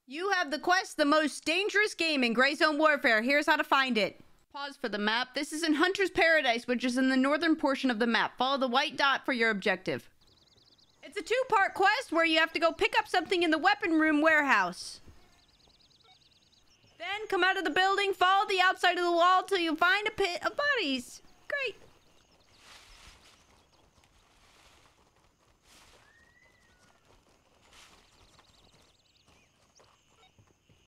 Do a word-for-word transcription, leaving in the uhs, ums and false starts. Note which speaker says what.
Speaker 1: You have the quest, the most dangerous game in Gray Zone Warfare. Here's how to find it. Pause for the map. This is in Hunter's Paradise, which is in the northern portion of the map. Follow the white dot for your objective. It's a two-part quest where you have to go pick up something in the weapon room warehouse. Then come out of the building, follow the outside of the wall till you find a pit of bodies. Great.